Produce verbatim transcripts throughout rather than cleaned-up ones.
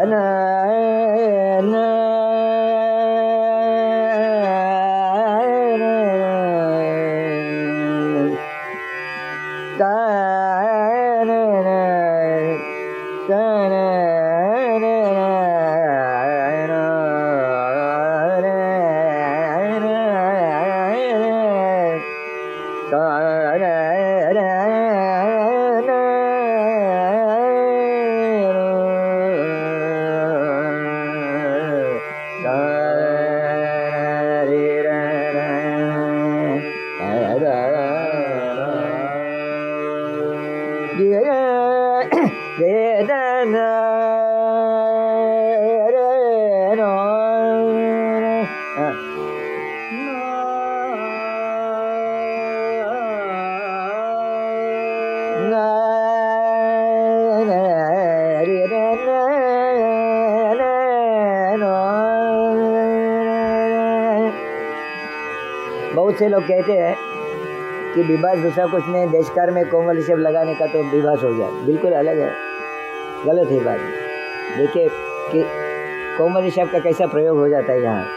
बहुत से लोग कहते हैं कि विभास दूसरा कुछ नहीं, देशकार में कोमल ऋषभ लगाने का तो विभास हो गया, बिल्कुल अलग है, गलत है बात। देखिए कि कोमल ऋषभ का कैसा प्रयोग हो जाता है यहाँ,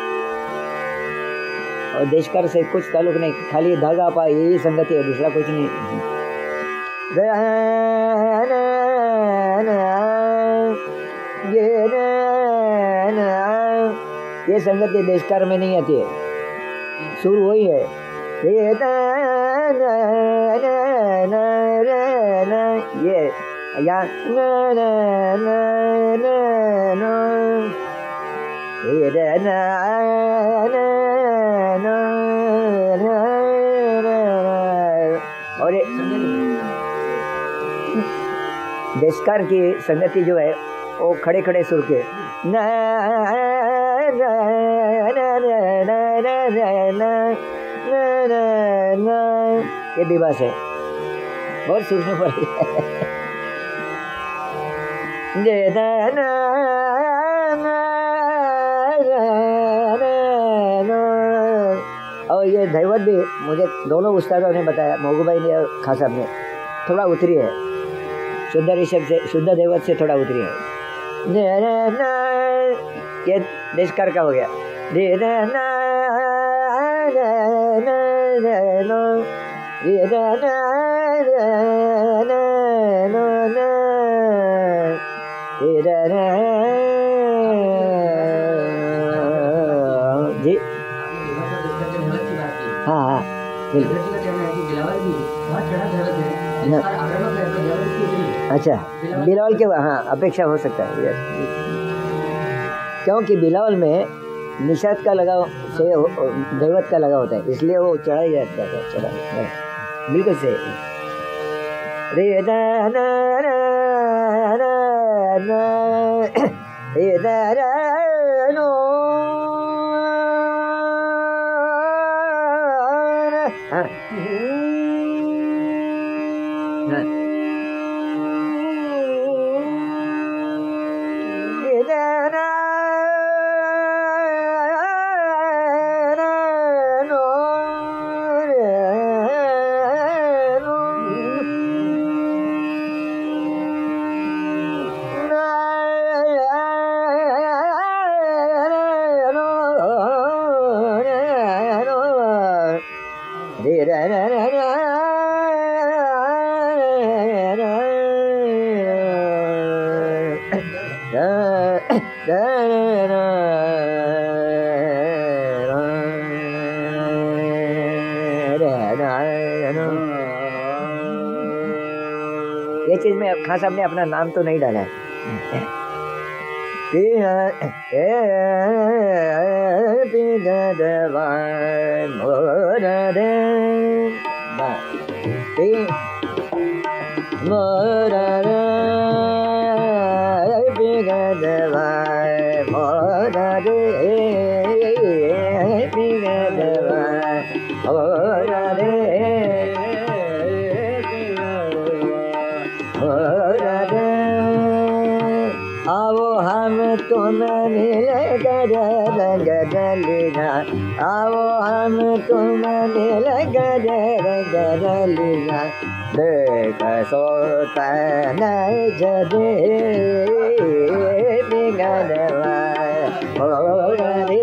और देशकार से कुछ ताल्लुक नहीं, खाली धागा पा यही संगति है, दूसरा कुछ नहीं। ये संगति देशकार में नहीं आती है, सुर वही है। ये यहाँ और देशकार की संगति जो है वो खड़े खड़े सुर के ये विभास है, बहुत सूझने पड़ी और ये दैवत भी मुझे दोनों उस्तादों ने बताया, मोगू भाई ने और खान साहब ने, थोड़ा उतरी है शुद्ध ऋषभ से, शुद्ध दैवत से थोड़ा उतरी है। ये देशकार का हो गया। जी हाँ हाँ बिल्कुल। अच्छा बिलावल के हाँ अपेक्षा हो सकता है, क्योंकि बिलावल में निषाद का लगाव से दैवत का लगाव होता है, इसलिए वो चढ़ा ही जाता है, चढ़ा बिल्कुल से। रे दाना रे दानो हाँ ये चीज में खान साहब ने अपना नाम तो नहीं डाला है। आओ हम तुम मिल कर रंग डलिया, आओ हम तुम मिल कर रंग डलिया, देख सोता नज दे बिगड़वा मोर रे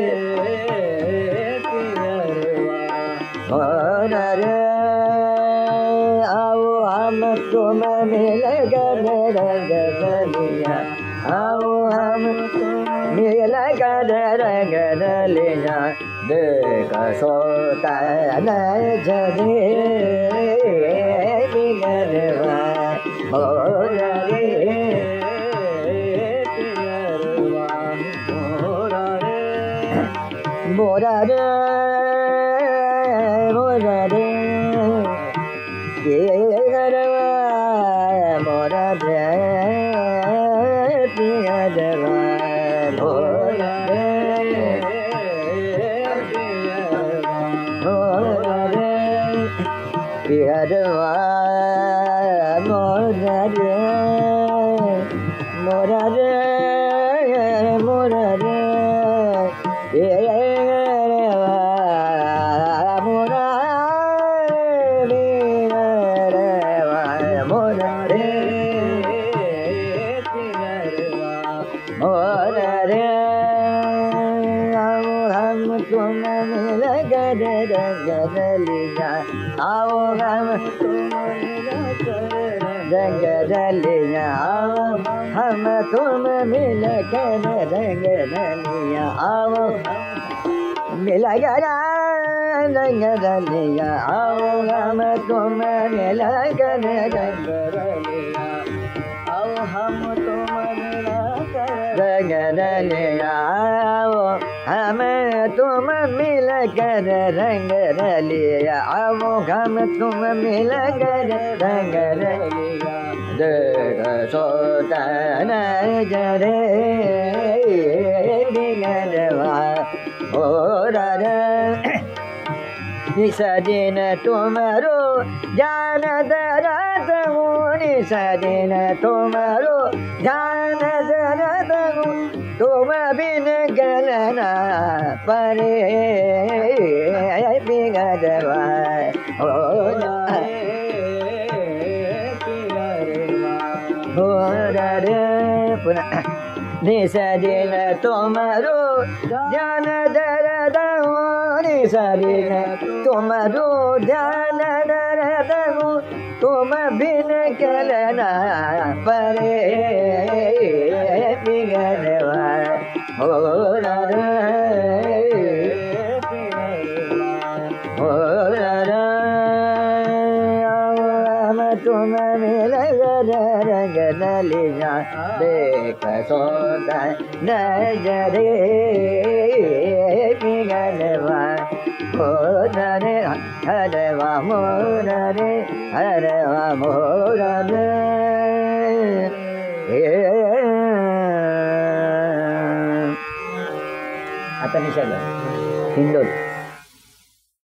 मोर रे आओ हम तुम मिल कर रंग लिया आओ हम मिल कर रंग लिया देख सोता नज दे बिगड़वा मोर रे मोरा रे मोरा रे बिगड़वा मोरा रे बिगड़वा मोरा रे मोरा रे बिगड़वा मोरा रे मोरा रे मोरा रे आओ हम रंग रलिया आओ हम तुम मिल कर रंग रलिया आओ मिल कर रंग रलिया आओ हम तुम मिल कर रंग रलिया आओ हम तुम मिल कर रंग रलिया आओ हम तुम मिल कर रंग रलिया आओ हम तुम मिल कर रंग रलिया देख सोता नज रे बिगड़वा मोर रे निस दिन तुमरो जान दरद हूँ निस दिन तुमरो जान दरद हूँ तुम बिन गलना परे बिगड़वा मोर रे पुनः निस दिन तुमरो जान दरद हूँ निस दिन तुमरो जान दरद हूँ तुम बिन गलना परे बिगड़वा मोर रे मोर रे तुम मिल कर रंग लिया देख सोता नज रे बिगड़वा मोर रे हरवा मोर रे हरवा मोर रे आता निषाद हिंदोल